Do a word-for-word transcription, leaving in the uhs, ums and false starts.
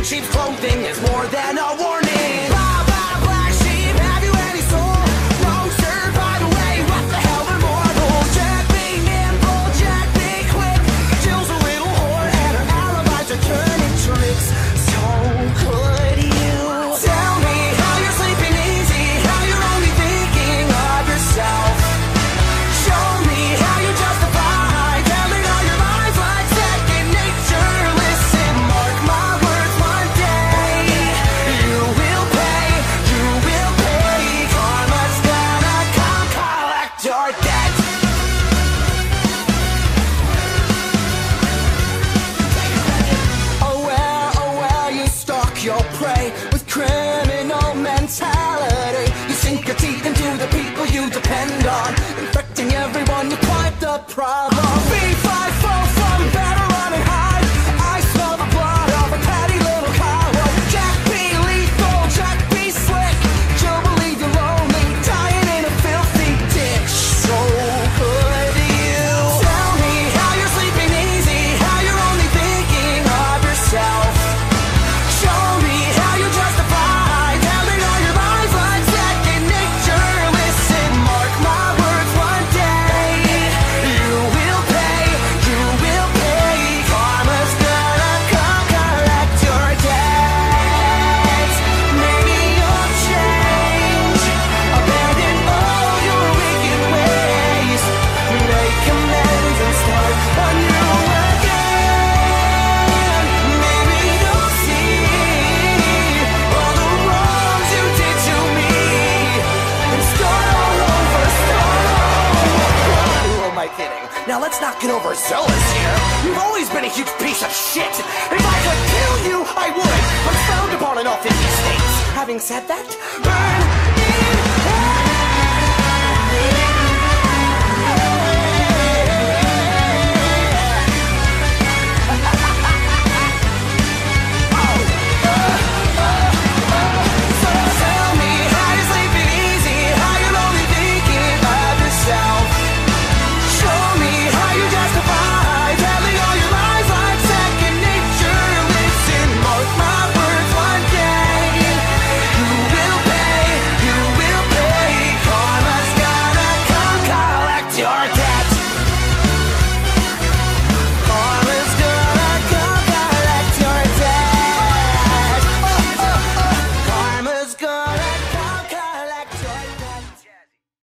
sheep's clothing is more than a warning. Blah, blah, black sheep, have you any soul? No, sir, by the way, what the hell are mortals? Jack be nimble, Jack be quick. Jill's a little whore and her alibis are turning tricks. So could you tell me how you're sleeping easy, how you're only thinking of yourself? Show me how you justify telling all your lies like second nature. Listen, mark my words, one day you will pay, you will pay. Karma's gonna come collect your debt. Oh well, oh well, you stalk your prey with criminal mentality. You sink your teeth into the people you depend on, infecting everyone, you're quite the problem. B five four from better run and hide. I smell the blood of a petty little coward. Jack be lethal, Jack be slick. You'll believe you're lonely, dying in a filthy ditch. So could you tell me how you're sleeping easy, how you're only thinking of yourself? Show me how you justify telling all your lies like second nature. Listen, mark my words, one day you will pay, you will pay. Karma's gonna come collect your debts. Maybe you'll change, abandon all your wicked ways, make amends and start anew again. Maybe you'll see all the wrongs you did to me and start all over, start all over. Who am I kidding? Now let's not get overzealous here. You've always been a huge piece of shit. If I could kill you, I would. I'm frowned upon in all fifty states. Having said that, burn